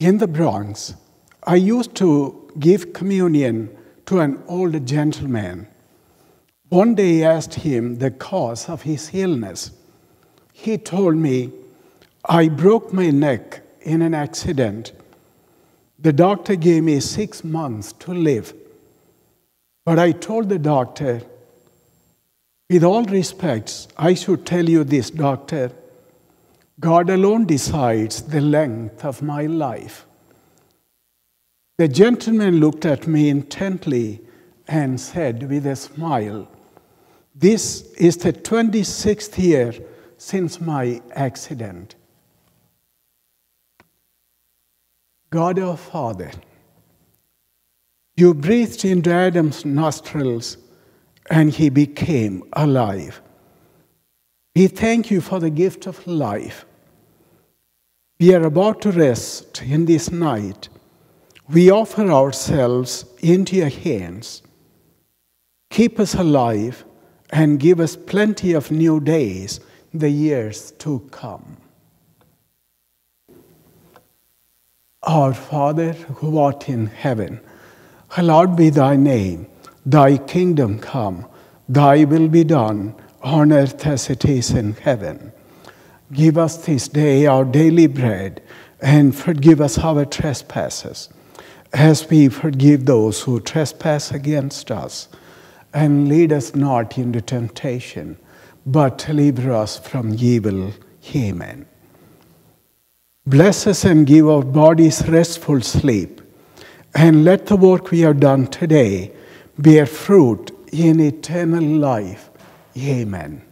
In the Bronx, I used to give communion to an old gentleman. One day I asked him the cause of his illness. He told me, "I broke my neck in an accident. The doctor gave me 6 months to live. But I told the doctor, with all respects, I should tell you this, doctor, God alone decides the length of my life." The gentleman looked at me intently and said with a smile, "This is the 26th year since my accident." God our Father, you breathed into Adam's nostrils and he became alive. We thank you for the gift of life. We are about to rest in this night. We offer ourselves into your hands. Keep us alive and give us plenty of new days in the years to come. Our Father, who art in heaven, hallowed be thy name. Thy kingdom come, thy will be done on earth as it is in heaven. Give us this day our daily bread, and forgive us our trespasses, as we forgive those who trespass against us. And lead us not into temptation, but deliver us from evil. Amen. Bless us and give our bodies restful sleep, and let the work we have done today bear fruit in eternal life. Amen.